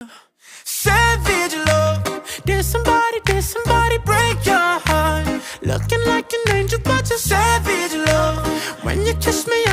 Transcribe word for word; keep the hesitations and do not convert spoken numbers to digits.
Savage love. Did somebody, did somebody break your heart? Looking like an angel, but you're savage love. When you kiss me,